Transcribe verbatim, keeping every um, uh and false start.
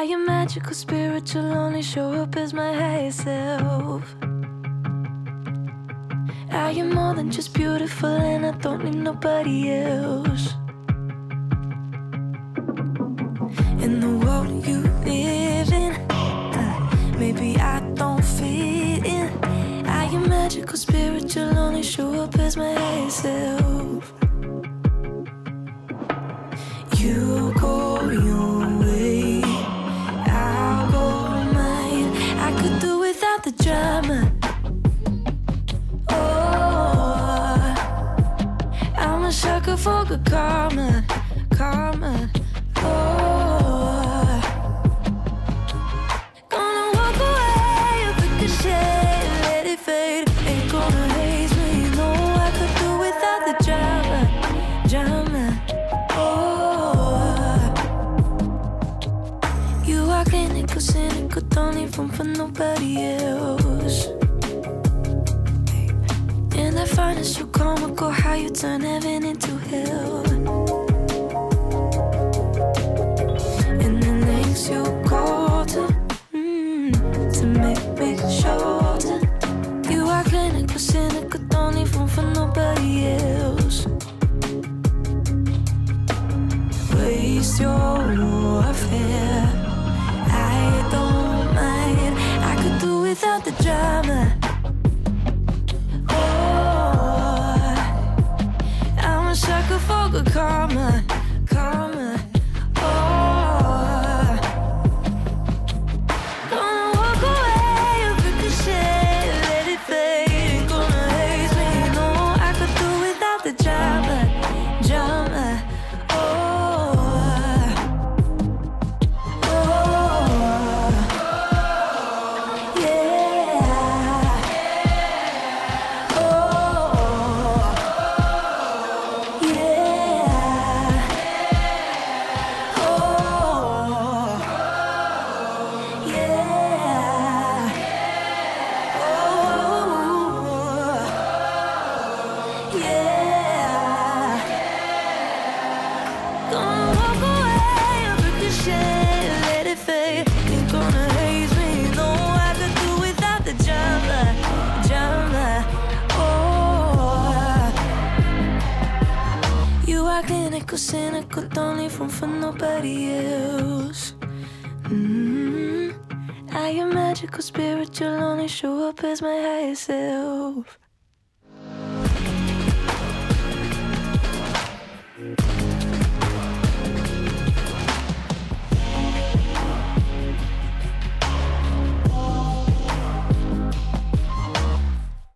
I am magical, spiritual, only show up as my higher self. I am more than just beautiful, and I don't need nobody else. In the world you live in, uh, maybe I don't fit in. I am magical, spiritual, only show up as my higher self. You go your way, I'll go mine. I could do without the drama. Oh, I'm a sucker for good karma, karma. Oh, gonna walk away, ricochet, let it fade. Ain't gonna haze me, no, I could do without the drama, drama. You are clinical, cynical, don't leave room for nobody else. And I find it so comical how you turn heaven into hell. And the lengths you go to, mm, to make me shorter. You are clinical, cynical, don't leave room for nobody else. Waste your warfare, I don't mind. I could do without the drama. Oh, I'm a sucker for good karma, karma. Oh, gonna walk away, ricochet, let it fade. Ain't gonna haze me, no, I could do without the drama, drama. Clinical, cynical, don't leave room for nobody else. Mm-hmm. I am magical, spiritual, only show up as my higher self.